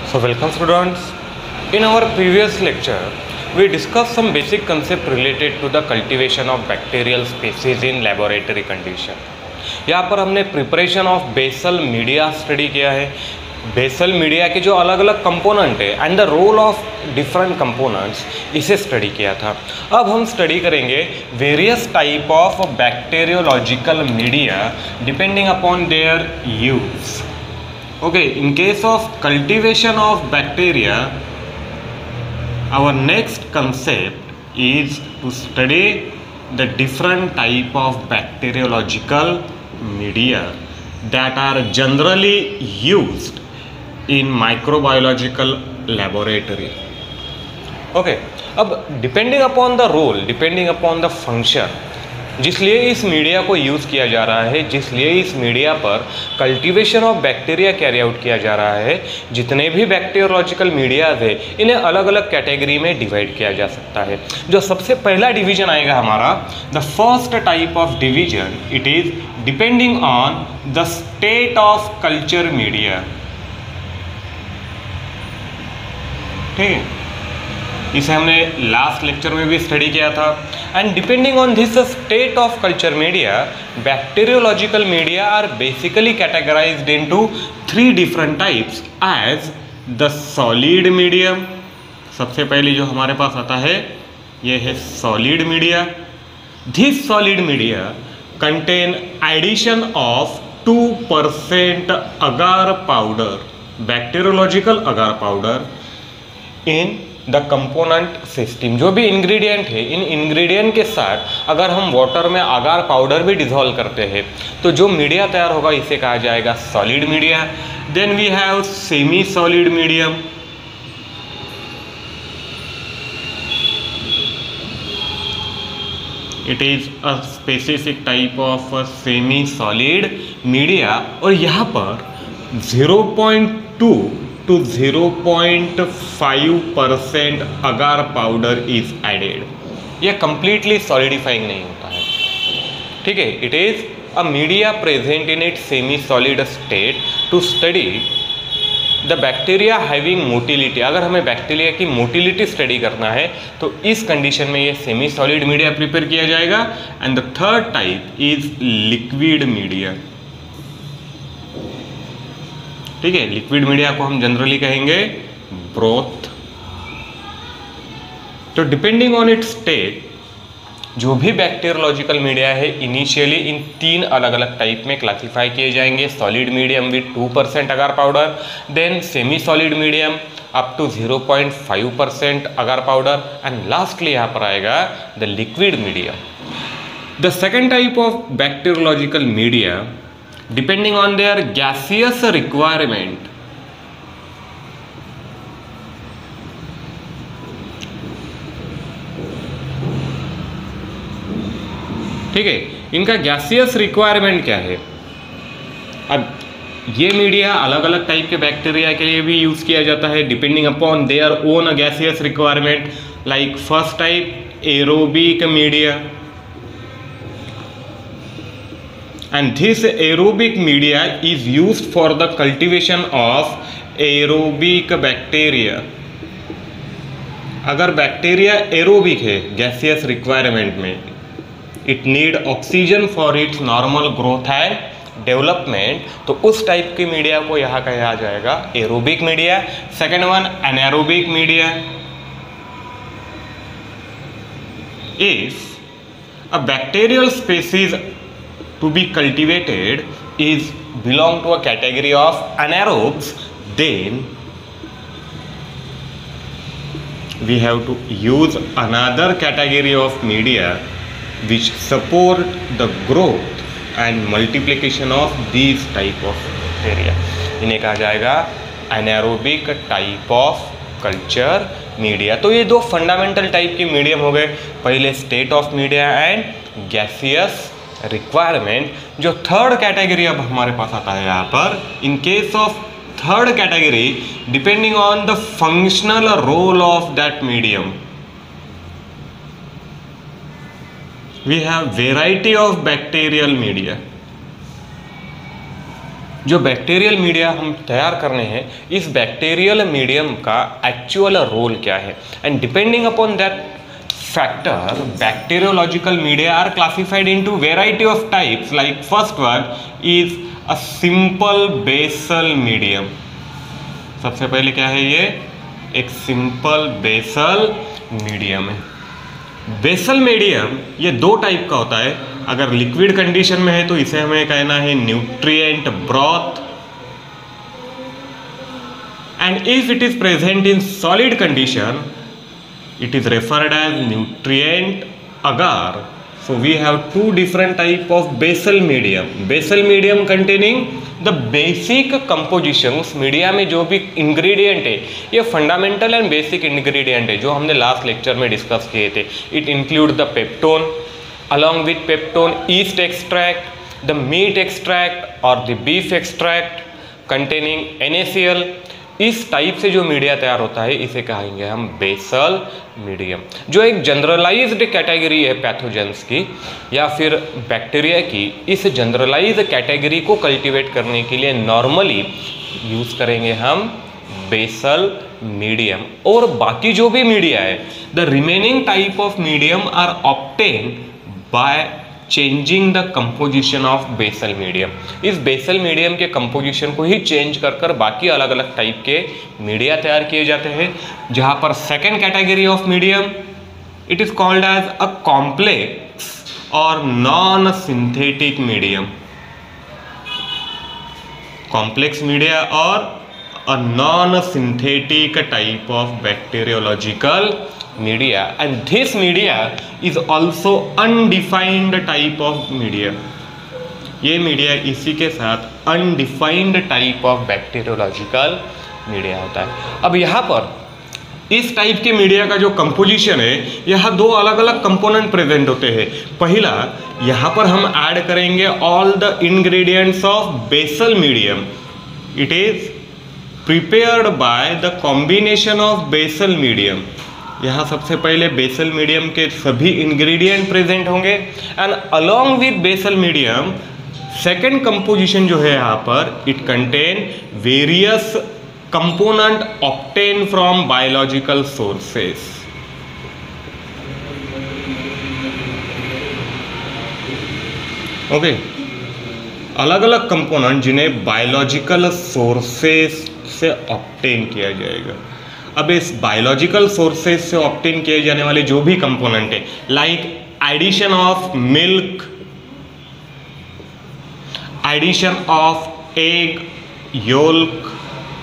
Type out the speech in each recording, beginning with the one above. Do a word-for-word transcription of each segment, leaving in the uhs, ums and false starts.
So welcome students. In our previous lecture, we discussed some basic concept related to the cultivation of bacterial species in laboratory condition. यहाँ पर हमने preparation of basal media study किया है। Basal media के जो अलग अलग component है and the role of different components इसे स्टडी किया था। अब हम स्टडी करेंगे various type of bacteriological media depending upon their use. Okay, in case of cultivation of bacteria, our next concept is to study the different type of bacteriological media that are generally used in microbiological laboratory. Okay, अब depending upon the role, depending upon the function, जिसलिए इस media को use किया जा रहा है, जिसलिए इस media पर cultivation of bacteria carry out किया जा रहा है, जितने भी बैक्टीरियोलॉजिकल मीडियाज है इन्हें अलग अलग कैटेगरी में डिवाइड किया जा सकता है। जो सबसे पहला डिवीजन आएगा हमारा, the first type of division, it is depending on the state of culture media. ठीक है, इसे हमने लास्ट लेक्चर में भी स्टडी किया था। And depending on this state of culture media, bacteriological media are basically categorized into three different types as the solid medium. सबसे पहले जो हमारे पास आता है ये है solid media. This solid media contain addition of two percent agar powder, bacteriological agar powder in the component system. जो भी इंग्रेडिएंट है, इन इंग्रेडिएंट के साथ अगर हम वाटर में अगार पाउडर भी डिजोल्व करते हैं तो जो मीडिया तैयार होगा इसे कहा जाएगा solid media. Then we have semi solid medium. It is a specific type of semi solid media और यहाँ पर zero point two to zero point five percent agar powder is added. यह कंप्लीटली सॉलिडिफाइंग नहीं होता है। ठीक है, it is a media present in it semi solid state to study the bacteria having motility. अगर हमें बैक्टीरिया की motility study करना है तो इस कंडीशन में ये सेमी सॉलिड मीडिया प्रिपेयर किया जाएगा। And the third type is liquid media. ठीक है, लिक्विड मीडिया को हम जनरली कहेंगे ब्रोथ। तो डिपेंडिंग ऑन इट्स स्टेट, जो भी बैक्टीरियोलॉजिकल मीडिया है इनिशियली इन तीन अलग अलग टाइप में क्लासिफाई किए जाएंगे। Solid medium with two percent agar powder, then semi solid medium up to zero point five percent agar powder, and lastly यहाँ पर आएगा the liquid medium. The second type of bacteriological media depending on their gaseous requirement, ठीक है, इनका gaseous requirement क्या है। अब ये मीडिया अलग अलग टाइप के बैक्टीरिया के लिए भी यूज किया जाता है depending upon their own gaseous requirement. Like first type aerobic media, and this aerobic media is used for the cultivation of aerobic bacteria। अगर बैक्टीरिया एरोबिक है गैसियस रिक्वायरमेंट में, it need oxygen for its normal growth and development, तो उस type की media को यहाँ कहा जाएगा aerobic media. Second one anaerobic media. If a bacterial species to be cultivated is belong to a category of anaerobes, then we have to use another category of media which support the growth and multiplication of these type of bacteria। इन्हें कहा जाएगा anaerobic type of culture media। तो ये दो fundamental type के medium हो गए, पहले state of media and gaseous requirement. जो थर्ड कैटेगरी अब हमारे पास आता है यहाँ पर, in case of third category depending on the functional role of that medium, we have variety of bacterial media. जो बैक्टीरियल मीडिया हम तैयार करने हैं, इस बैक्टीरियल मीडियम का एक्चुअल रोल क्या है, and depending upon that factor, bacteriological media are classified into variety of types. Like first one is a simple basal medium. सबसे पहले क्या है ये, एक सिंपल बेसल मीडियम है। बेसल मीडियम ये दो टाइप का होता है। अगर लिक्विड कंडीशन में है तो इसे हमें कहना है nutrient broth, and if it is present in solid condition it is referred as nutrient agar. So we have two different type of basal medium. Basal medium containing the basic compositions. Media में जो भी ingredient है ये fundamental and basic ingredient है जो हमने last lecture में discuss किए थे. It include the peptone, along with peptone yeast extract, the meat extract or the beef extract containing N A C L. इस टाइप से जो मीडिया तैयार होता है इसे कहेंगे हम बेसल मीडियम, जो एक जनरलाइज्ड कैटेगरी है पैथोजेंस की या फिर बैक्टीरिया की। इस जनरलाइज्ड कैटेगरी को कल्टीवेट करने के लिए नॉर्मली यूज़ करेंगे हम बेसल मीडियम। और बाकी जो भी मीडिया है, the remaining type of medium are obtain by changing the composition of basal medium. इस बेसल मीडियम के कंपोजिशन को ही चेंज कर कर बाकी अलग अलग टाइप के मीडिया तैयार किए जाते हैं। जहां पर second category of medium, it is called as a complex और non synthetic medium. Complex media और a non synthetic type of bacteriological media, and this media is also undefined type of media. ये media इसी के साथ undefined type of bacteriological media होता है। अब यहाँ पर इस टाइप के मीडिया का जो कंपोजिशन है, यहाँ दो अलग अलग कंपोनेंट प्रेजेंट होते हैं। पहला, यहाँ पर हम ऐड करेंगे all the ingredients of basal medium. It is prepared by the combination of basal medium. यहाँ सबसे पहले बेसल मीडियम के सभी इंग्रेडिएंट प्रेजेंट होंगे, and along with basal medium second composition जो है यहाँ पर, it contain various component obtain from biological sources. Okay, अलग अलग कंपोनेंट जिन्हें बायोलॉजिकल सोर्सेस से ऑब्टेन किया जाएगा। अब इस बायोलॉजिकल सोर्सेज से ऑब्टेन किए जाने वाले जो भी कंपोनेंट है, like addition of milk, addition of egg yolk,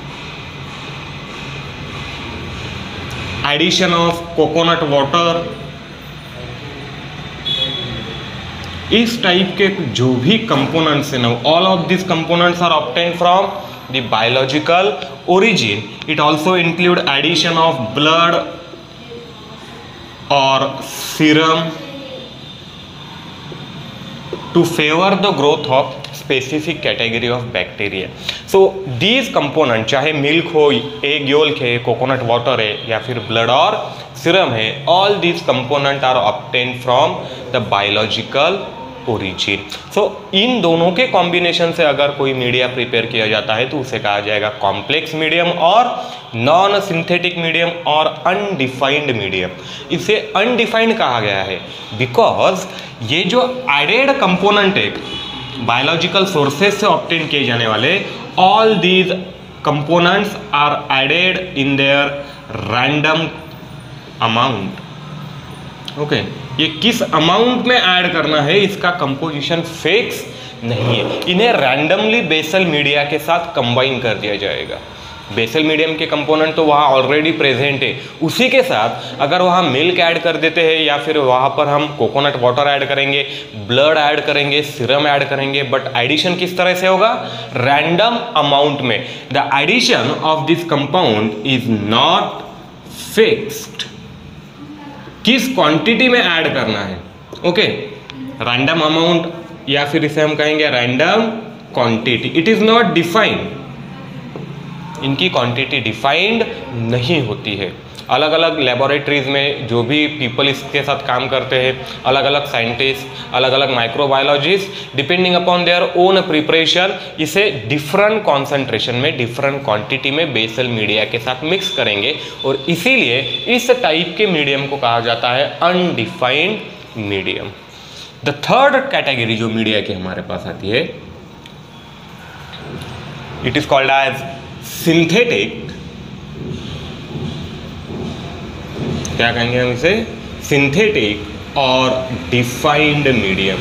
addition of coconut water, इस टाइप के जो भी कंपोनेंट्स है ना, all of this components are obtain from the biological origin. It also include addition of blood or serum to favor the growth of specific category of bacteria. So these components, चाहे milk हो, egg yolk है, coconut water है या फिर blood और serum है, all these components are obtained from the biological origin. So इन दोनों के कॉम्बिनेशन से अगर कोई मीडिया प्रिपेयर किया जाता है तो उसे कहा जाएगा कॉम्प्लेक्स मीडियम और नॉन सिंथेटिक मीडियम और अनडिफाइंड मीडियम। इसे अनडिफाइंड कहा गया है बिकॉज ये जो एडेड कंपोनेंट है बायोलॉजिकल सोर्सेज से ऑब्टेन किए जाने वाले, all these components are added in their random amount. Okay, ये किस अमाउंट में ऐड करना है इसका कंपोजिशन फिक्स नहीं है। इन्हें रैंडमली बेसल मीडिया के साथ कंबाइन कर दिया जाएगा। बेसल मीडियम के कंपोनेंट तो वहाँ ऑलरेडी प्रेजेंट है, उसी के साथ अगर वहाँ मिल्क ऐड कर देते हैं या फिर वहाँ पर हम कोकोनट वाटर ऐड करेंगे, ब्लड ऐड करेंगे, सीरम ऐड करेंगे, बट एडिशन किस तरह से होगा? रैंडम अमाउंट में। The addition of this compound is not fixed. किस क्वांटिटी में ऐड करना है, ओके, रैंडम अमाउंट या फिर इसे हम कहेंगे random quantity. It is not defined, इनकी क्वांटिटी डिफाइंड नहीं होती है। अलग अलग लेबोरेटरीज में जो भी पीपल इसके साथ काम करते हैं, अलग अलग साइंटिस्ट, अलग अलग microbiologist, depending upon their own preparation इसे डिफरेंट कॉन्सेंट्रेशन में, डिफरेंट क्वांटिटी में बेसल मीडिया के साथ मिक्स करेंगे और इसीलिए इस टाइप के मीडियम को कहा जाता है undefined medium. The third category जो मीडिया की हमारे पास आती है, it is called as synthetic, क्या कहेंगे हम इसे, सिंथेटिक और defined medium.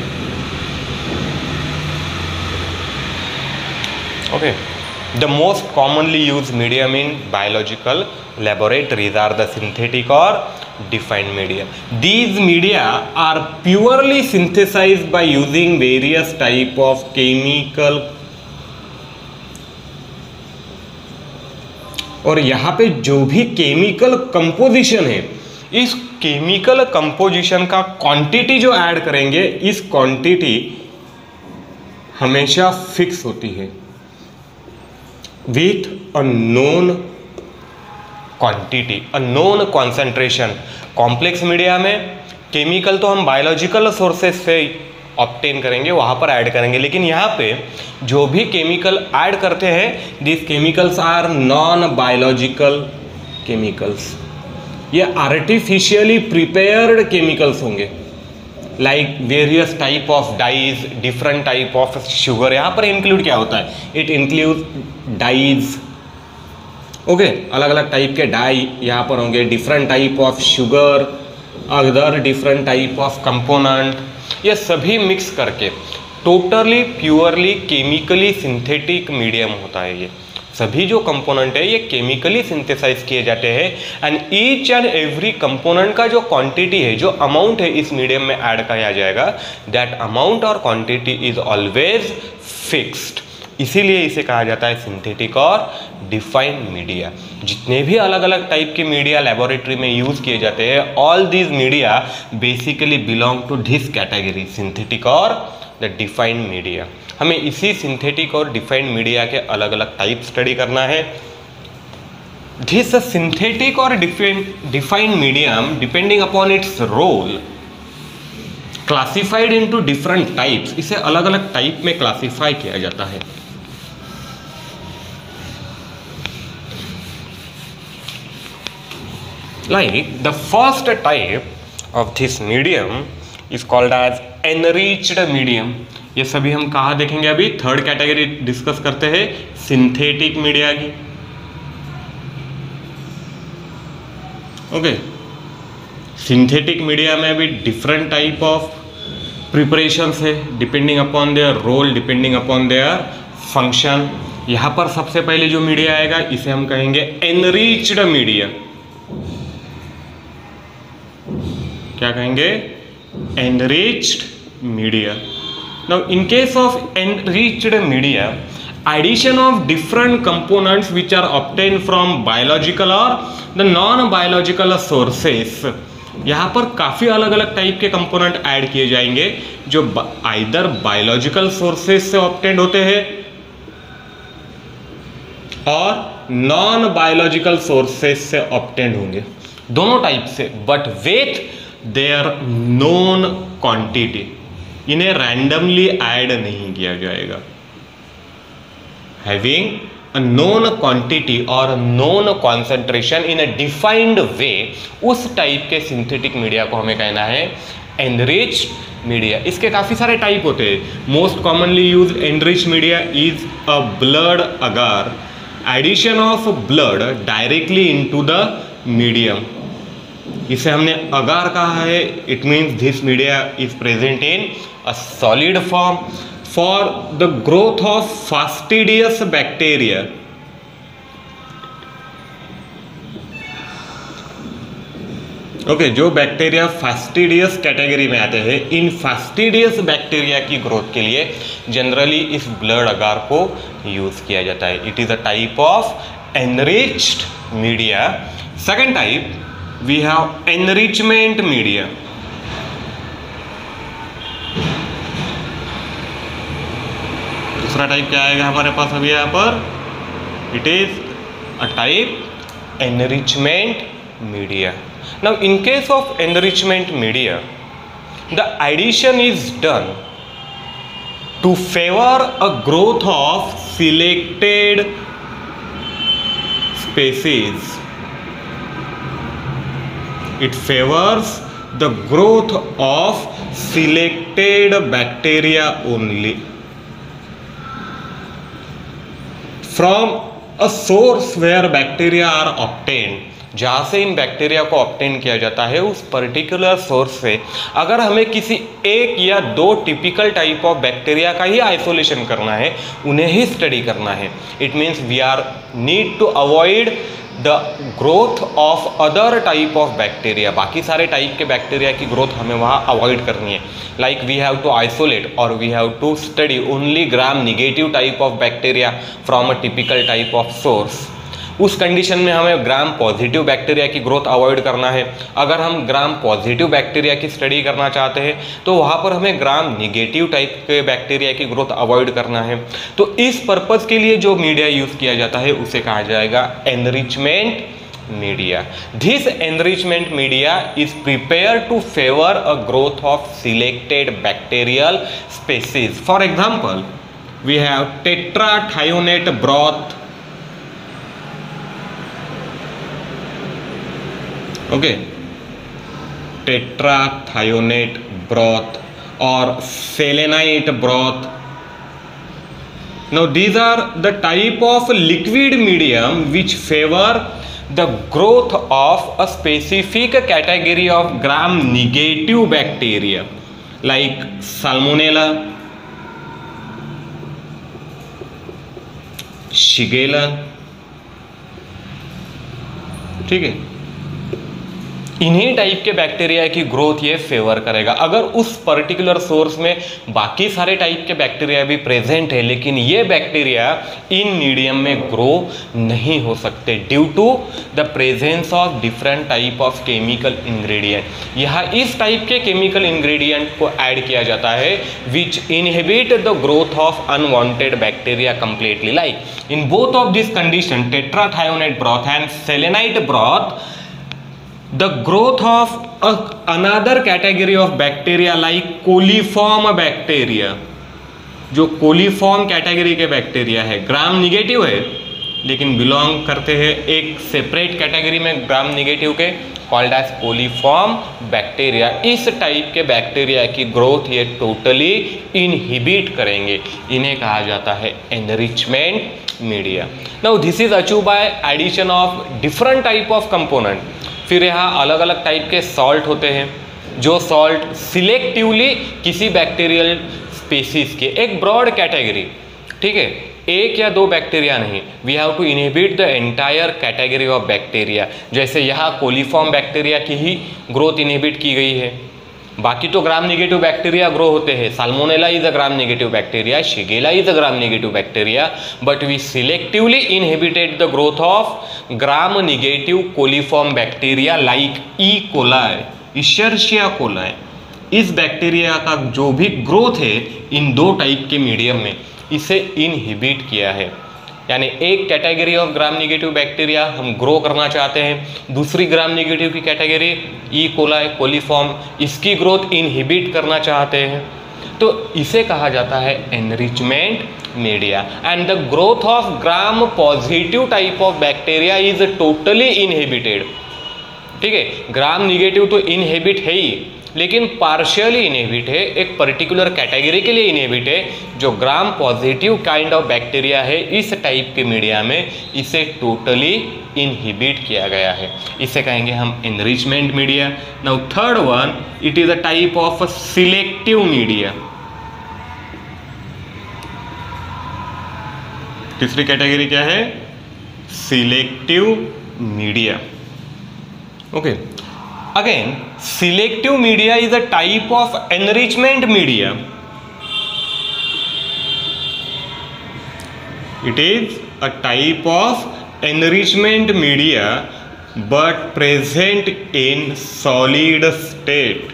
Okay, the most commonly use medium in biological laboratories are the synthetic or defined media. These media are purely synthesized by using various type of chemical, और यहाँ पे जो भी केमिकल कंपोजिशन है, इस chemical composition का quantity जो add करेंगे, इस क्वांटिटी हमेशा फिक्स होती है with a known quantity, a known concentration. Complex media में केमिकल तो हम बायोलॉजिकल सोर्सेज से ऑब्टेन करेंगे, वहाँ पर ऐड करेंगे, लेकिन यहाँ पे जो भी केमिकल ऐड करते हैं, this chemicals are non biological chemicals. ये आर्टिफिशियली प्रिपेयर्ड केमिकल्स होंगे, like various type of dyes, different type of sugar. यहाँ पर इंक्लूड क्या होता है, it include dyes, okay okay, अलग अलग टाइप के डाई यहाँ पर होंगे, different type of sugar, other different type of component, ये सभी मिक्स करके totally purely chemically synthetic medium होता है। ये सभी जो कंपोनेंट है ये केमिकली सिंथेसाइज किए जाते हैं and each and every component का जो क्वांटिटी है, जो अमाउंट है इस मीडियम में ऐड किया जाएगा, दैट अमाउंट और क्वांटिटी इज ऑलवेज फिक्स्ड। इसीलिए इसे कहा जाता है सिंथेटिक और डिफाइंड मीडिया। जितने भी अलग अलग टाइप के मीडिया लेबोरेटरी में यूज किए जाते हैं, all these media basically belong to this category, synthetic और द डिफाइंड मीडिया। हमें इसी सिंथेटिक और डिफाइंड मीडिया के अलग अलग टाइप स्टडी करना है। दिस सिंथेटिक और defined medium depending upon its role classified into different types, इसे अलग अलग टाइप में क्लासिफाई किया जाता है। Like the first type of this medium is called as enriched medium. ये सभी हम कहाँ देखेंगे अभी, थर्ड कैटेगरी डिस्कस करते हैं सिंथेटिक मीडिया की। ओके, सिंथेटिक मीडिया में भी डिफरेंट टाइप ऑफ प्रिपरेशंस है, depending upon their role, depending upon their function. यहाँ पर सबसे पहले जो मीडिया आएगा इसे हम कहेंगे एनरिच्ड मीडिया। क्या कहेंगे, enriched media. Now in case of enriched media, addition of different components which are obtained from biological or the non-biological sources, यहाँ पर काफ़ी अलग अलग टाइप के कंपोनेंट ऐड किए जाएंगे जो आइदर बायोलॉजिकल सोर्सेज से ऑब्टेंड होते हैं और नॉन बायोलॉजिकल सोर्सेज से ऑब्टेंड होंगे, दोनों टाइप से, but with their known quantity. इन्हें रैंडमली ऐड नहीं किया जाएगा। हैविंग अ नोन क्वांटिटी और known concentration in a defined way, उस टाइप के सिंथेटिक मीडिया को हमें कहना है एनरिच्ड मीडिया। इसके काफ़ी सारे टाइप होते हैं। Most commonly use enriched media is a blood agar, addition of blood directly into the medium. इसे हमने अगार कहा है। It means this media is present in a solid form for the growth of fastidious bacteria. Okay, जो bacteria fastidious category में आते हैं, इन fastidious bacteria की ग्रोथ के लिए जनरली इस ब्लड अगार को यूज किया जाता है। It is a type of enriched media. Second type we have enrichment media. दूसरा टाइप क्या आएगा हमारे पास अभी यहाँ पर, it is a type enrichment media. Now in case of enrichment media, the addition is done to favor a growth of selected species. It favors the growth of selected bacteria only from a source where bacteria are obtained. जहाँ से इन bacteria को obtain किया जाता है उस particular source से अगर हमें किसी एक या दो टिपिकल टाइप ऑफ बैक्टीरिया का ही आइसोलेशन करना है, उन्हें ही स्टडी करना है, it means we are need to avoid the growth of other type of bacteria. बाकी सारे टाइप के बैक्टीरिया की ग्रोथ हमें वहाँ अवॉइड करनी है. Like we have to isolate और we have to study only gram negative type of bacteria from a typical type of source. उस कंडीशन में हमें ग्राम पॉजिटिव बैक्टीरिया की ग्रोथ अवॉइड करना है. अगर हम ग्राम पॉजिटिव बैक्टीरिया की स्टडी करना चाहते हैं तो वहाँ पर हमें ग्राम निगेटिव टाइप के बैक्टीरिया की ग्रोथ अवॉइड करना है. तो इस पर्पज़ के लिए जो मीडिया यूज़ किया जाता है उसे कहा जाएगा enrichment media. This enrichment media is prepare to favour a growth of selected bacterial species. For example we have tetrathionate broth, okay, tetrathionate broth or selenite broth. Now these are the type of liquid medium which favor the growth of a specific category of gram negative bacteria like Salmonella, Shigella. ठीक है, इन्हीं type के bacteria की growth ये favour करेगा. अगर उस particular source में बाकी सारे टाइप के बैक्टीरिया भी प्रेजेंट है लेकिन ये बैक्टीरिया इन मीडियम में ग्रो नहीं हो सकते due to the presence of different type of chemical ingredient. यहाँ इस टाइप के केमिकल इंग्रेडिएंट को ऐड किया जाता है which inhibit the growth of unwanted bacteria completely. Like in both of this condition, tetrathionate broth and selenite broth, the growth of a, another category of bacteria like coliform bacteria. जो coliform category के bacteria है, gram negative है लेकिन belong करते हैं एक separate category में gram negative के, कॉल्ड एज कोलीफॉर्म बैक्टीरिया. इस टाइप के बैक्टीरिया की ग्रोथ ये टोटली इनहिबिट करेंगे. इन्हें कहा जाता है enrichment media. Now this is achieve by addition of different type of component. फिर यहाँ अलग अलग टाइप के सॉल्ट होते हैं जो सॉल्ट सिलेक्टिवली किसी बैक्टीरियल स्पीसीज के, एक ब्रॉड कैटेगरी, ठीक है, एक या दो बैक्टीरिया नहीं, we have to inhibit the entire category of bacteria. जैसे यहाँ कोलीफॉर्म बैक्टीरिया की ही ग्रोथ इनहिबिट की गई है, बाकी तो ग्राम निगेटिव बैक्टीरिया ग्रो होते हैं. Salmonella is a gram negative bacteria, shigella is a gram negative bacteria, but we selectively inhibited the growth of gram negative coliform bacteria like E coli, escherichia coli. इस bacteria का जो भी growth है इन दो type के medium में, इसे inhibit किया है. यानी एक category of gram negative bacteria हम ग्रो करना चाहते हैं, दूसरी ग्राम निगेटिव की कैटेगरी ई कोलाई कोलीफॉर्म, इसकी ग्रोथ इनहिबिट करना चाहते हैं, तो इसे कहा जाता है enrichment media. And the growth of gram positive type of bacteria is totally inhibited. ठीक है, ग्राम निगेटिव तो इनहिबिट है ही, लेकिन पार्शियली इनहिबिट है, एक पर्टिकुलर कैटेगरी के लिए इनहिबिट है. जो gram positive kind of bacteria है इस टाइप के मीडिया में, इसे टोटली इनहिबिट किया गया है. इसे कहेंगे हम enrichment media. Now third one, it is a type of selective media. तीसरी कैटेगरी क्या है? Selective media. Okay, again selective media is a type of enrichment media. It is a type of enrichment media but present in solid state.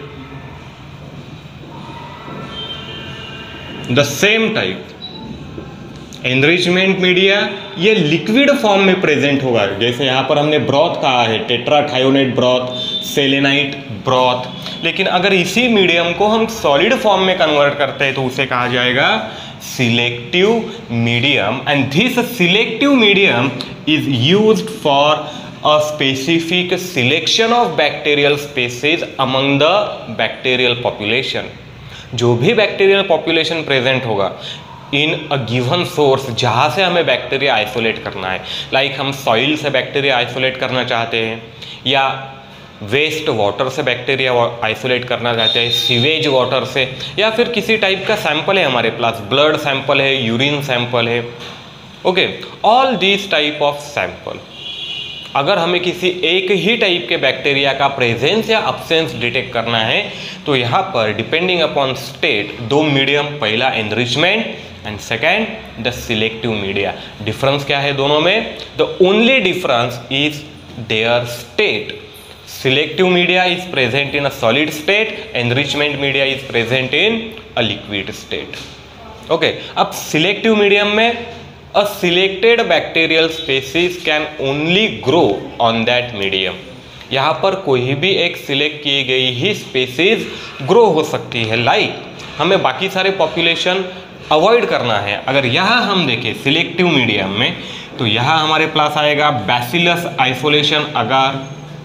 The same type enrichment media ये liquid form में present होगा, जैसे यहाँ पर हमने broth कहा है, टेट्राथायोनाइट broth, selenite broth. लेकिन अगर इसी मीडियम को हम सॉलिड फॉर्म में कन्वर्ट करते हैं तो उसे कहा जाएगा selective medium, and this selective medium is used for a specific selection of bacterial species among the bacterial population। जो भी बैक्टीरियल पॉपुलेशन प्रेजेंट होगा इन अ गिवन सोर्स, जहाँ से हमें बैक्टीरिया आइसोलेट करना है, लाइक like हम सॉइल से बैक्टीरिया आइसोलेट करना चाहते हैं, या वेस्ट वाटर से बैक्टीरिया आइसोलेट करना चाहते हैं, सीवेज वाटर से, या फिर किसी टाइप का सैंपल है हमारे पास, ब्लड सैंपल है, यूरिन सैंपल है, okay, all this type of sample. अगर हमें किसी एक ही टाइप के बैक्टीरिया का प्रेजेंस या अब्सेंस डिटेक्ट करना है तो यहाँ पर डिपेंडिंग अपॉन स्टेट दो मीडियम, पहला enrichment and second the selective media. Difference क्या है दोनों में? The only difference is their state. Selective media is present in a solid state, enrichment media is present in a liquid state. Okay, अब selective medium में a selected bacterial species can only grow on that medium। यहाँ पर कोई भी एक select की गई ही species grow हो सकती है, लाइक like, हमें बाकी सारे पॉपुलेशन अवॉइड करना है। अगर यहाँ हम देखें सिलेक्टिव मीडियम में तो यहाँ हमारे पास आएगा bacillus isolation agar,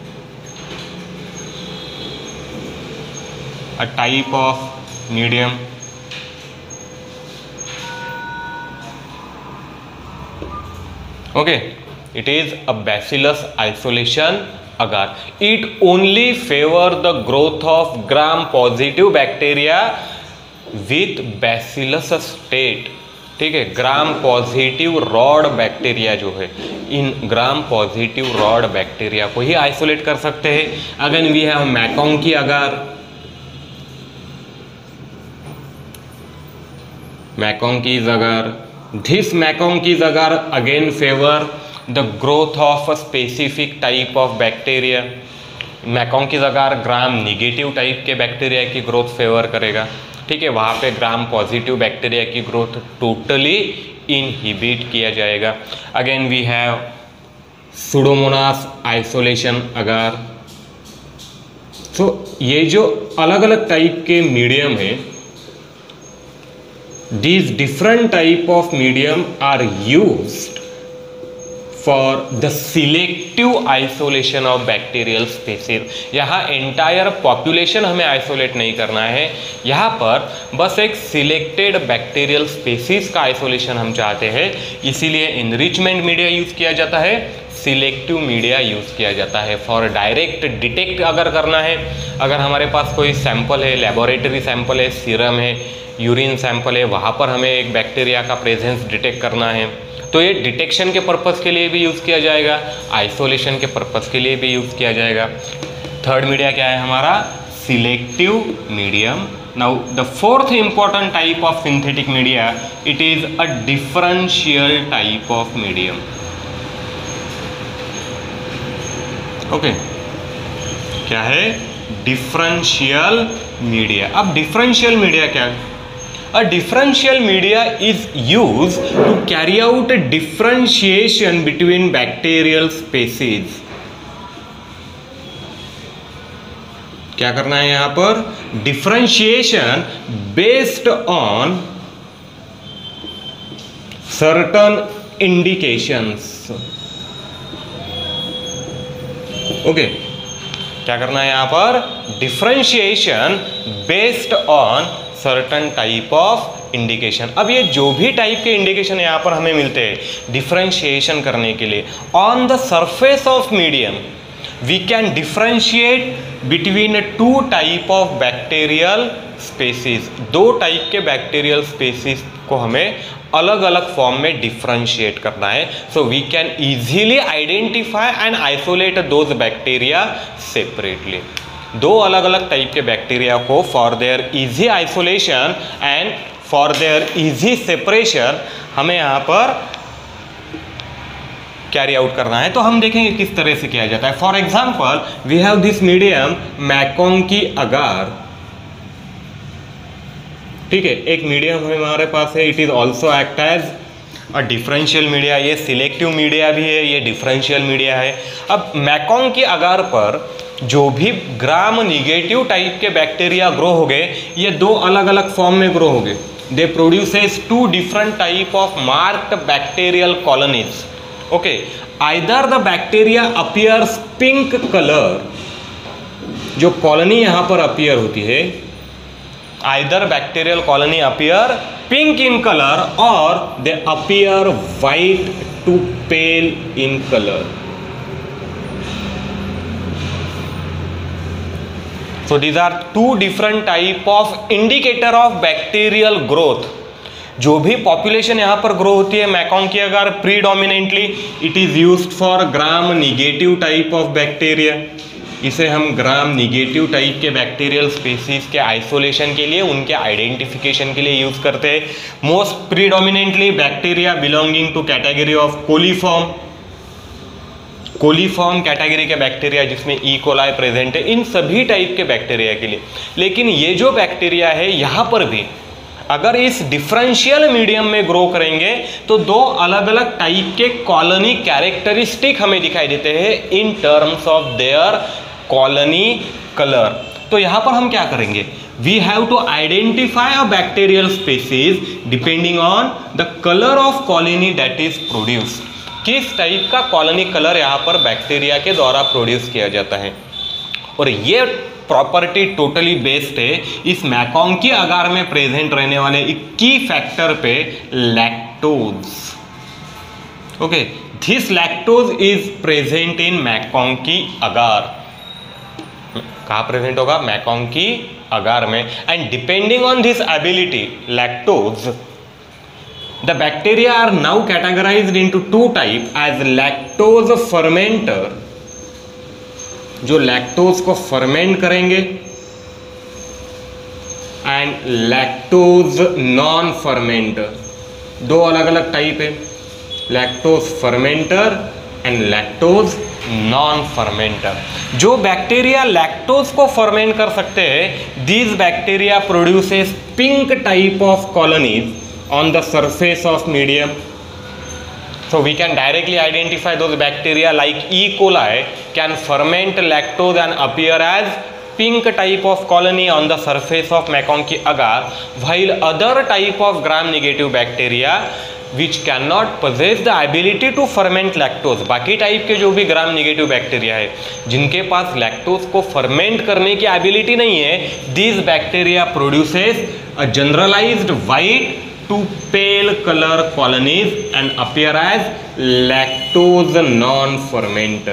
a type of medium. Okay, it is a bacillus isolation agar. It only favor the growth of gram positive bacteria with bacillus state। ठीक है, ग्राम पॉजिटिव रॉड बैक्टीरिया जो है, इन ग्राम पॉजिटिव रॉड बैक्टीरिया को ही isolate कर सकते हैं। Again we have MacConkey agar, MacConkey's agar. This Maconkeys agar again favor the growth of a specific type of bacteria। Maconkeys agar gram negative type के bacteria की growth favour करेगा, ठीक है, वहाँ पे ग्राम पॉजिटिव बैक्टीरिया की growth totally inhibit किया जाएगा। Again we have pseudomonas isolation agar. तो ये जो अलग अलग टाइप के मीडियम है, these different type of medium are used for the selective isolation of bacterial species। यहाँ entire population हमें isolate नहीं करना है, यहाँ पर बस एक selected bacterial species का isolation हम चाहते हैं, इसीलिए enrichment media यूज किया जाता है, सिलेक्टिव मीडिया यूज़ किया जाता है। फॉर डायरेक्ट डिटेक्ट अगर करना है, अगर हमारे पास कोई सैंपल है, लेबोरेटरी सैंपल है, सीरम है, यूरिन सैंपल है, वहाँ पर हमें एक बैक्टीरिया का प्रेजेंस डिटेक्ट करना है, तो ये डिटेक्शन के पर्पज़ के लिए भी यूज़ किया जाएगा, आइसोलेशन के पर्पज़ के लिए भी यूज़ किया जाएगा। थर्ड मीडिया क्या है हमारा? Selective medium. Now the fourth important type of synthetic media, it is a differential type of medium. Okay, क्या है? Differential media. अब डिफरेंशियल मीडिया क्या है? A differential media is used to carry out a differentiation between bacterial species। क्या करना है यहां पर? Differentiation based on certain indications। Okay okay. क्या करना है यहां पर? Differentiation based on certain type of indication. अब ये जो भी टाइप के इंडिकेशन यहाँ पर हमें मिलते हैं डिफरेंशिएशन करने के लिए, on the surface of medium we can differentiate between two type of bacterial species. दो टाइप के बैक्टीरियल स्पेसीज को हमें अलग अलग फॉर्म में डिफरेंशिएट करना है, so we can easily identify and isolate those bacteria separately. दो अलग अलग टाइप के बैक्टीरिया को for their easy isolation and for their easy separation हमें यहाँ पर कैरी आउट करना है। तो हम देखेंगे किस तरह से किया जाता है। For example we have this medium MacConkey agar, ठीक है, एक मीडियम हमारे पास है, it is also act as a differential media, ये सिलेक्टिव मीडिया भी है, ये डिफरेंशियल मीडिया है। अब मैकॉन्ग की अगार पर जो भी ग्राम निगेटिव टाइप के बैक्टीरिया ग्रो हो गए, ये दो अलग अलग फॉर्म में ग्रो हो गए। They produces two different type of marked bacterial colonies. Okay, either the bacteria appears pink colour, जो कॉलोनी यहाँ पर अपीयर होती है, either bacterial colony appear pink in colour और they appear white to pale in colour. So these are two different type of indicator of bacterial growth। जो भी population यहाँ पर ग्रो होती है MacConkey agar predominantly it is used for gram negative type of bacteria. इसे हम gram negative type के bacterial species के आइसोलेशन के लिए, उनके आइडेंटिफिकेशन के लिए यूज करते हैं। Most predominantly bacteria belonging to category of coliform, coliform category के बैक्टीरिया जिसमें ई कोलाई प्रेजेंट है, इन सभी टाइप के बैक्टीरिया के लिए। लेकिन ये जो बैक्टीरिया है यहाँ पर भी अगर इस डिफरेंशियल मीडियम में ग्रो करेंगे तो दो अलग अलग टाइप के कॉलोनी कैरेक्टरिस्टिक हमें दिखाई देते हैं in terms of their colony colour. तो यहाँ पर हम क्या करेंगे, we have to identify a bacterial species depending on the colour of colony that is produced. किस टाइप का कॉलोनी कलर यहाँ पर बैक्टीरिया के द्वारा प्रोड्यूस किया जाता है। और ये प्रॉपर्टी टोटली बेस्ड है इस मैकॉन्ग की अगार में प्रेजेंट रहने वाले एक की फैक्टर पे, lactose. Okay, this lactose is present in MacConkey agar. कहाँ प्रेजेंट होगा, मैकॉन्ग की अगार में। And depending on this ability lactose, the bacteria are now categorized into two type as lactose fermenter, जो lactose को ferment करेंगे, and lactose non fermenter. दो अलग अलग type है, lactose fermenter and lactose non fermenter. जो bacteria lactose को ferment कर सकते हैं, these bacteria produces pink type of colonies on the surface of medium. So we can directly identify those bacteria like E. coli can ferment lactose and appear as pink type of colony on the surface of Mekong ki agar, while other type of gram negative bacteria which cannot possess the ability to ferment lactose, बाकी type के जो भी gram negative bacteria है जिनके पास lactose को ferment करने की ability नहीं है, these bacteria produces a generalized white to pale color colonies and appear as lactose non-fermenter।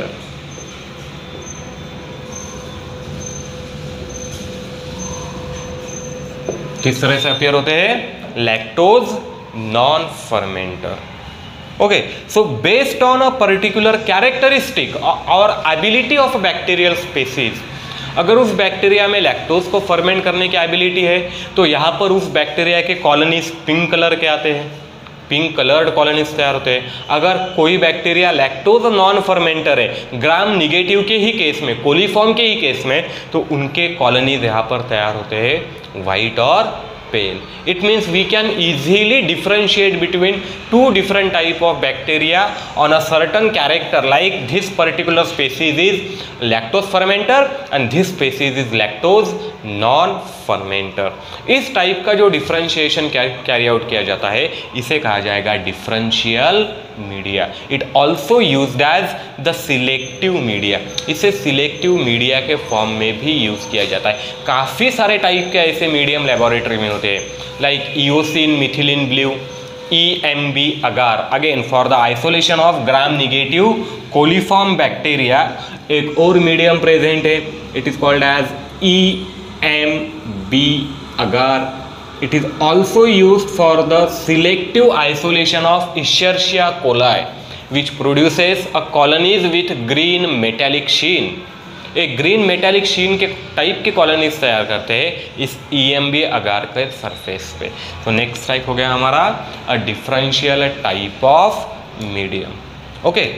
किस तरह से अपीयर होते हैं, lactose non fermenter. Okay, so based on a particular characteristic और एबिलिटी ऑफ बैक्टीरियल स्पीसीज, अगर उस बैक्टीरिया में lactose को फर्मेंट करने की एबिलिटी है तो यहाँ पर उस बैक्टीरिया के कॉलोनीज पिंक कलर के आते हैं, पिंक कलर्ड कॉलोनीज तैयार होते हैं। अगर कोई बैक्टीरिया लैक्टोज नॉन फर्मेंटर है ग्राम निगेटिव के ही केस में, कोलीफॉर्म के ही केस में, तो उनके कॉलोनीज यहाँ पर तैयार होते हैं वाइट और pale. It means we can easily differentiate between two different type of bacteria on a certain character, like this particular species is lactose fermenter and this species is lactose non fermenter. इस type का जो differentiation carry out किया जाता है इसे कहा जाएगा differential media. It also used as the selective media. इसे सिलेक्टिव मीडिया के फॉर्म में भी यूज किया जाता है. काफ़ी सारे टाइप के ऐसे मीडियम लेबोरेटरी में होते हैं, like eosin methylene blue, E M B agar, again for the isolation of gram negative coliform bacteria. एक और मीडियम प्रेजेंट है, it is called as E M B agar. It is also used for the selective isolation of Escherichia coli, which produces a colonies with green metallic sheen. एक green metallic sheen के type की colonies तैयार करते हैं इस ई M B अगार के surface पे. तो नेक्स्ट टाइप हो गया हमारा a differential type of medium. Okay,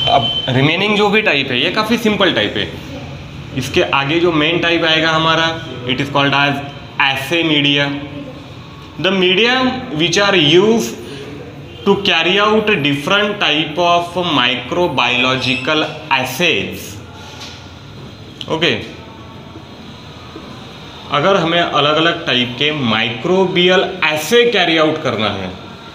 अब रिमेनिंग जो भी टाइप है ये काफ़ी सिंपल टाइप है। इसके आगे जो मेन टाइप आएगा हमारा, it is called as assay media. The medium which are use to carry out different type of microbiological assays. Okay, अगर हमें अलग अलग टाइप के माइक्रोबियल एसे कैरी आउट करना है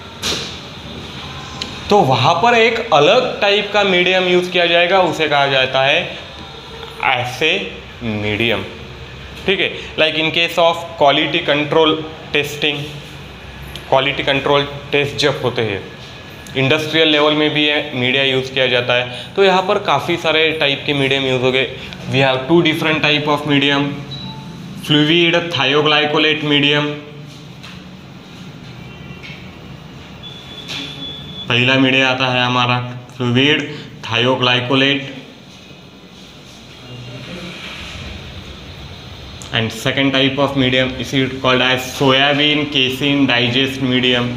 तो वहां पर एक अलग टाइप का मीडियम यूज किया जाएगा, उसे कहा जाता है एसे मीडियम। ठीक है, like in case of quality control testing, quality control test जब होते हैं इंडस्ट्रियल लेवल में भी ये मीडिया यूज़ किया जाता है। तो यहाँ पर काफ़ी सारे टाइप के मीडियम यूज़ हो गए। We have two different type of medium, fluid thioglycollate medium. पहला मीडिया आता है हमारा fluid thioglycollate, and second type of medium is it called as soybean casein digest medium.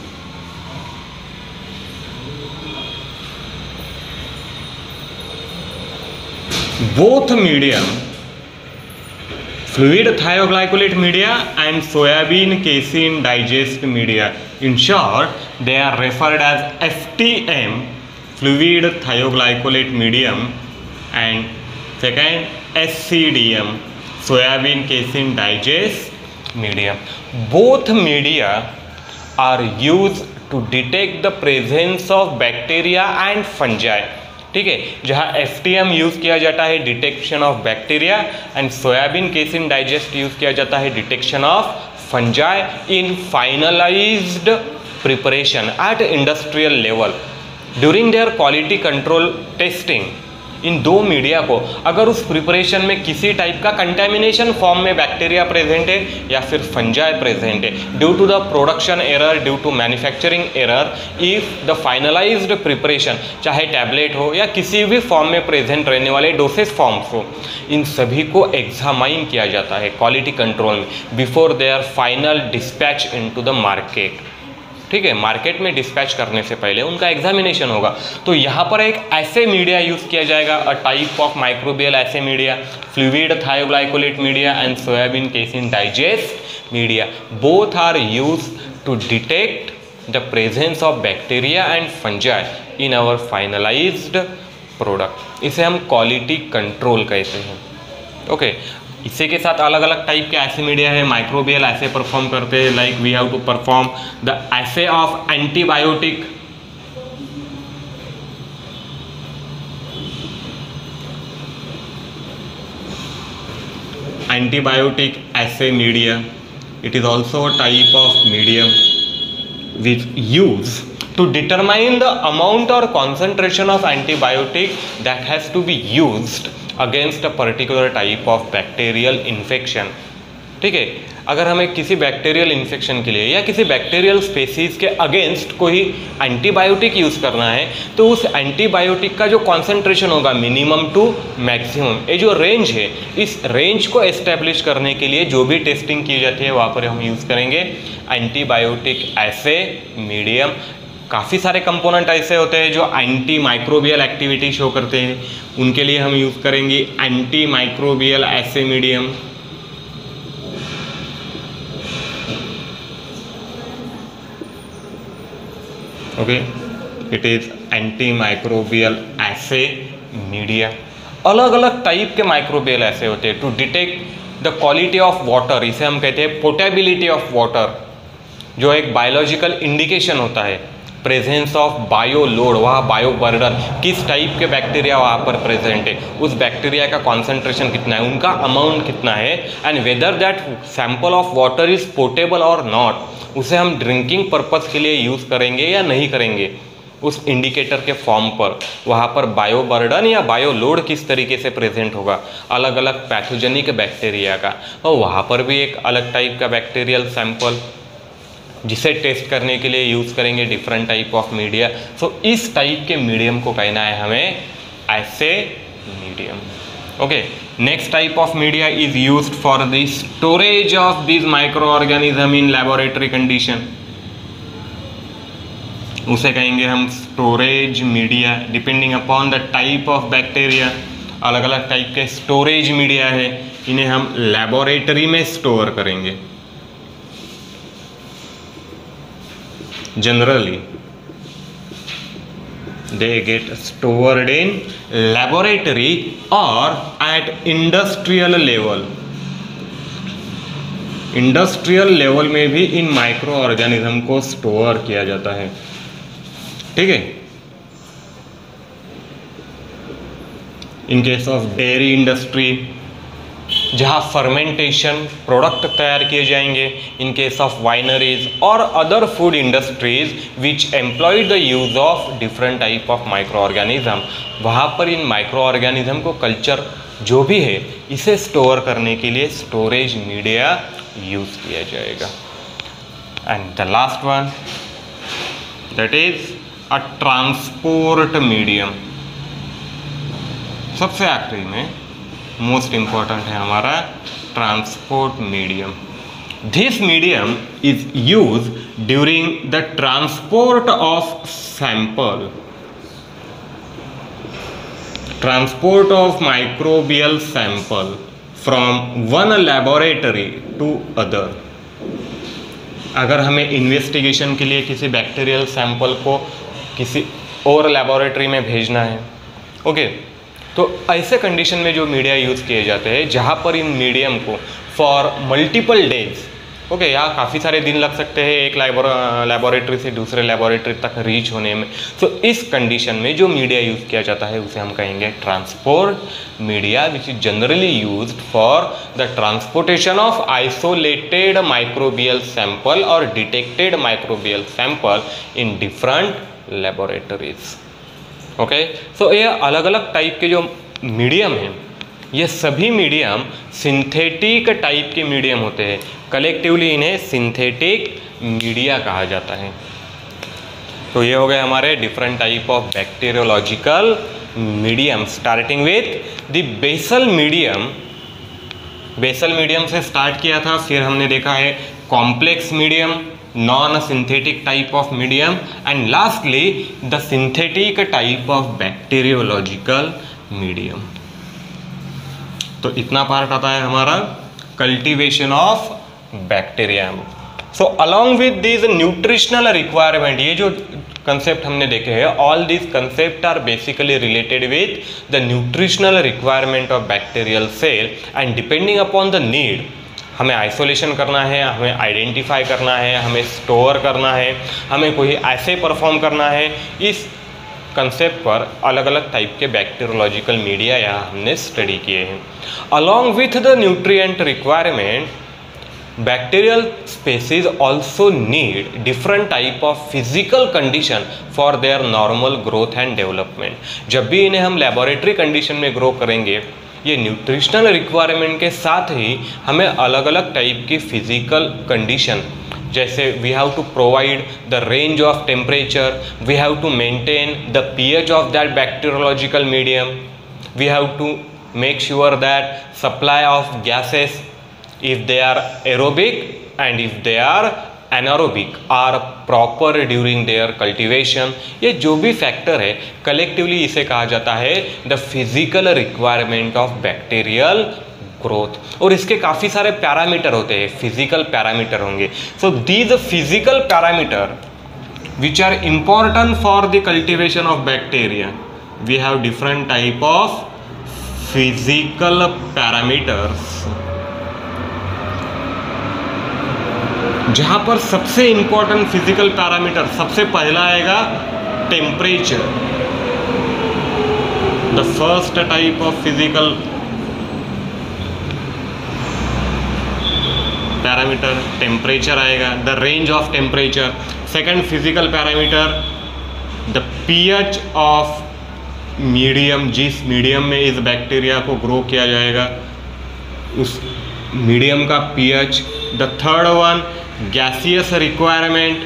Both medium, fluid thioglycolate media and soybean casein digest media, in short they are referred as F T M, fluid thioglycolate medium, and second S C D M, soybean casein digest medium. Both media are used to detect the presence of bacteria and fungi. ठीक है, जहाँ F T M use किया जाता है detection of bacteria and soybean casein digest use किया जाता है detection of fungi in finalized preparation at industrial level during their quality control testing. इन दो मीडिया को अगर उस प्रिपरेशन में किसी टाइप का कंटेमिनेशन फॉर्म में बैक्टीरिया प्रेजेंट है या फिर फंजाई प्रेजेंट है due to the production error, due to manufacturing error, if the finalized preparation चाहे टैबलेट हो या किसी भी फॉर्म में प्रेजेंट रहने वाले डोसेज फॉर्म्स हो, इन सभी को एग्जामाइन किया जाता है क्वालिटी कंट्रोल में before their final dispatch into the market. ठीक है, मार्केट में डिस्पैच करने से पहले उनका एग्जामिनेशन होगा। तो यहाँ पर एक ऐसे मीडिया यूज़ किया जाएगा, a type of microbial assay media, fluid thioglycollate media and soybean casein digest media. Both are use to detect the presence of bacteria and fungi in our finalized product. इसे हम quality control कहते हैं। Okay okay. इसी के साथ अलग अलग type के ऐसे मीडिया है माइक्रोबियल ऐसे परफॉर्म करते हैं, like we have to perform the assay of antibiotic, antibiotic assay media. It is also a type of medium which use to determine the amount or concentration of antibiotic that has to be used against a particular type of bacterial infection। ठीक है, अगर हमें किसी bacterial infection के लिए या किसी bacterial species के अगेंस्ट कोई एंटीबायोटिक यूज़ करना है तो उस एंटीबायोटिक का जो कॉन्सेंट्रेशन होगा मिनिमम टू मैक्सिमम, ये जो रेंज है, इस रेंज को एस्टेब्लिश करने के लिए जो भी टेस्टिंग की जाती है वहाँ पर हम यूज़ करेंगे एंटीबायोटिक ऐसे मीडियम। काफ़ी सारे कंपोनेंट ऐसे होते हैं जो एंटी माइक्रोबियल एक्टिविटी शो करते हैं, उनके लिए हम यूज़ करेंगे anti microbial assay medium. Okay, it is anti microbial assay media. अलग अलग टाइप के माइक्रोबियल ऐसे होते हैं to detect the quality of water, इसे हम कहते हैं पोटेबिलिटी ऑफ वाटर, जो एक बायोलॉजिकल इंडिकेशन होता है प्रेजेंस ऑफ बायो लोड, वहाँ बायो बर्डन, किस टाइप के बैक्टीरिया वहाँ पर प्रेजेंट है, उस बैक्टीरिया का कॉन्सेंट्रेशन कितना है, उनका अमाउंट कितना है, and whether that sample of water is portable और नॉट, उसे हम ड्रिंकिंग पर्पस के लिए यूज़ करेंगे या नहीं करेंगे, उस इंडिकेटर के फॉर्म पर वहाँ पर बायो बर्डन या बायो लोड किस तरीके से प्रेजेंट होगा अलग अलग पैथोजेनिक बैक्टीरिया का, और वहाँ पर भी एक अलग टाइप का बैक्टीरियल सैंपल जिसे टेस्ट करने के लिए यूज़ करेंगे different type of media. So इस टाइप के मीडियम को कहना है हमें assay medium. Okay, next type of media is used for the storage of this micro organism in laboratory condition. उसे कहेंगे हम storage media. Depending upon the type of bacteria, अलग अलग टाइप के स्टोरेज मीडिया है, इन्हें हम लेबोरेटरी में स्टोर करेंगे। Generally they get stored in laboratory or at industrial level। Industrial level में भी इन माइक्रो ऑर्गेनिज्म को स्टोर किया जाता है। ठीक है, in case of dairy industry जहाँ फर्मेंटेशन प्रोडक्ट तैयार किए जाएंगे, इन केस ऑफ वाइनरीज और other food industries which employ the use of different type of micro organism, वहाँ पर इन माइक्रो ऑर्गेनिज्म को कल्चर जो भी है इसे स्टोर करने के लिए स्टोरेज मीडिया यूज किया जाएगा। And the last one that is a transport medium. सबसे आखिरी में मोस्ट इंपॉर्टेंट है हमारा transport medium. This medium is use during the transport of sample, transport of microbial sample from one laboratory to other. अगर हमें investigation के लिए किसी बैक्टीरियल सैंपल को किसी और लैबोरेटरी में भेजना है, ओके okay, तो ऐसे कंडीशन में जो मीडिया यूज़ किए जाते हैं जहाँ पर इन मीडियम को फॉर मल्टीपल डेज, ओके, यहाँ काफ़ी सारे दिन लग सकते हैं एक लैबोरेटरी से दूसरे लैबोरेटरी तक रीच होने में। तो इस कंडीशन में जो मीडिया यूज़ किया जाता है उसे हम कहेंगे transport media, which is generally used for the transportation of isolated microbial sample और detected microbial sample in different laboratories. Okay, so ये अलग अलग टाइप के जो मीडियम हैं, ये सभी मीडियम सिंथेटिक टाइप के मीडियम होते हैं। कलेक्टिवली इन्हें सिंथेटिक मीडिया कहा जाता है। तो ये हो गए हमारे different type of bacteriological medium, starting with the basal medium. Basal medium से स्टार्ट किया था, फिर हमने देखा है complex medium, non synthetic type of medium, and lastly the synthetic type of bacteriological medium. तो इतना पार्ट आता है हमारा cultivation of bacteria. So along with this nutritional requirement, ये जो कंसेप्ट हमने देखे हैं, all this concept are basically related with the nutritional requirement of bacterial cell, and depending upon the need हमें आइसोलेशन करना है, हमें आइडेंटिफाई करना है, हमें स्टोर करना है, हमें कोई ऐसे परफॉर्म करना है। इस कंसेप्ट पर अलग अलग टाइप के बैक्टीरियोलॉजिकल मीडिया यहाँ हमने स्टडी किए हैं। Along with the nutrient requirement, bacterial species also need different type of physical condition for their normal growth and development. जब भी इन्हें हम लेबोरेटरी कंडीशन में ग्रो करेंगे, ये न्यूट्रिशनल रिक्वायरमेंट के साथ ही हमें अलग अलग टाइप की फिजिकल कंडीशन, जैसे we have to provide the range of temperature, we have to maintain the pH of that bacteriological medium, we have to make sure that supply of gases if they are aerobic and if they are anaerobic are proper during their cultivation। ये जो भी factor है collectively इसे कहा जाता है the physical requirement of bacterial growth. और इसके काफ़ी सारे पैरामीटर होते हैं, फिजिकल पैरामीटर होंगे। So these physical parameter which are important for the cultivation of bacteria, we have different type of physical parameters, जहाँ पर सबसे इंपॉर्टेंट फिजिकल पैरामीटर सबसे पहला आएगा temperature. The first type of physical parameter temperature आएगा, the range of temperature. Second physical parameter the pH of medium, जिस medium में इस बैक्टीरिया को ग्रो किया जाएगा उस मीडियम का pH. The third one gaseous requirement,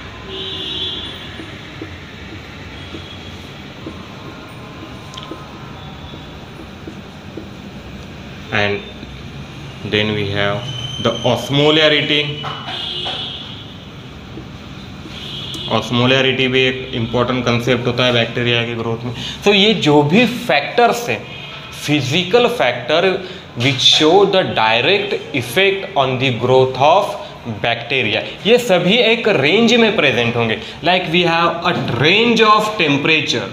and then we have the osmolarity, osmolarity भी एक इम्पॉर्टेंट कंसेप्ट होता है बैक्टीरिया की ग्रोथ में। तो so, ये जो भी फैक्टर्स हैं, physical factor which show the direct effect on the growth of bacteria, ये सभी एक रेंज में प्रेजेंट होंगे। Like we have a range of temperature,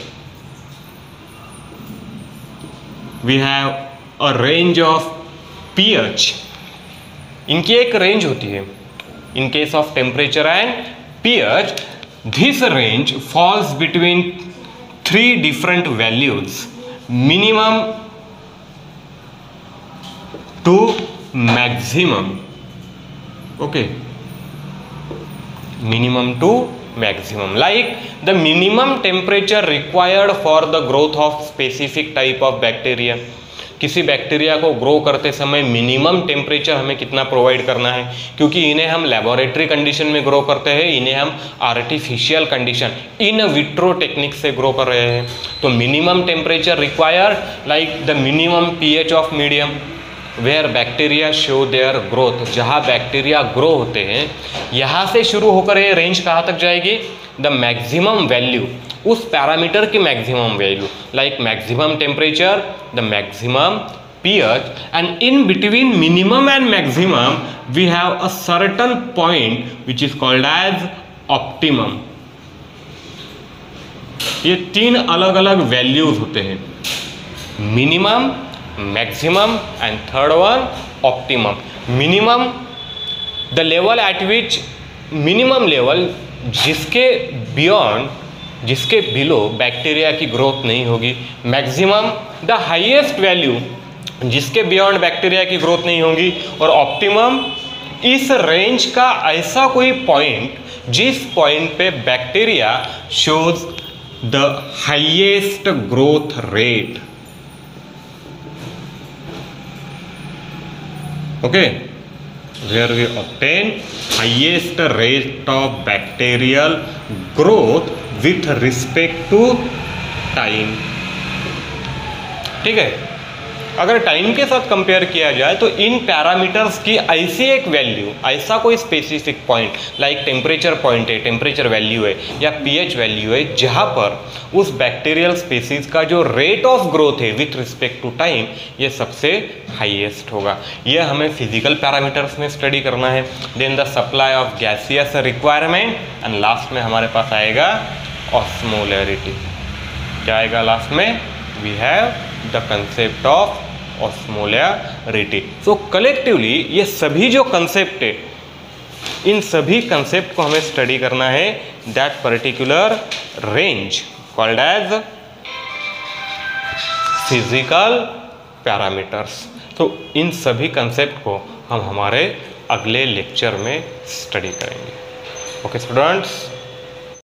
we have a range of pH, इनकी एक रेंज होती है। In case of temperature and pH, this range falls between three different values, minimum to maximum. okay, minimum to maximum, like the minimum temperature required for the growth of specific type of bacteria। किसी bacteria को grow करते समय minimum temperature हमें कितना provide करना है, क्योंकि इन्हें हम लेबोरेटरी कंडीशन में ग्रो करते हैं, इन्हें हम artificial condition in vitro technique से ग्रो कर रहे हैं। तो minimum temperature required like the minimum pH of medium where bacteria show their growth, जहाँ बैक्टीरिया ग्रो होते हैं यहाँ से शुरू होकर ये रेंज कहाँ तक जाएगी, द मैक्सिमम वैल्यू, उस पैरामीटर की maximum value, like maximum temperature, the maximum pH, and in between minimum and maximum we have a certain point which is called as optimum. ये तीन अलग अलग वैल्यूज होते हैं, minimum, maximum and third one optimum। minimum the level at which minimum level जिसके beyond, जिसके below bacteria की growth नहीं होगी। maximum the highest value जिसके beyond बैक्टीरिया की ग्रोथ नहीं होगी। और optimum इस रेंज का ऐसा कोई पॉइंट जिस पॉइंट पे bacteria shows the highest growth rate। okay, where we obtain highest rate of bacterial growth with respect to time। ठीक है, अगर टाइम के साथ कंपेयर किया जाए तो इन पैरामीटर्स की ऐसी एक वैल्यू, ऐसा कोई specific point like temperature point है, टेम्परेचर वैल्यू है या पीएच वैल्यू है, जहाँ पर उस बैक्टीरियल स्पेसीज का जो रेट ऑफ ग्रोथ है विथ रिस्पेक्ट टू टाइम ये सबसे हाईएस्ट होगा। ये हमें फिजिकल पैरामीटर्स में स्टडी करना है। Then the supply of gaseous requirement, and last में हमारे पास आएगा ऑस्मोलैरिटी। क्या आएगा लास्ट में? We have the concept of osmolarity. So collectively ये सभी जो कंसेप्ट है, इन सभी कंसेप्ट को हमें स्टडी करना है। That particular range called as physical parameters. तो इन सभी कंसेप्ट को हम हमारे अगले लेक्चर में स्टडी करेंगे। Okay students.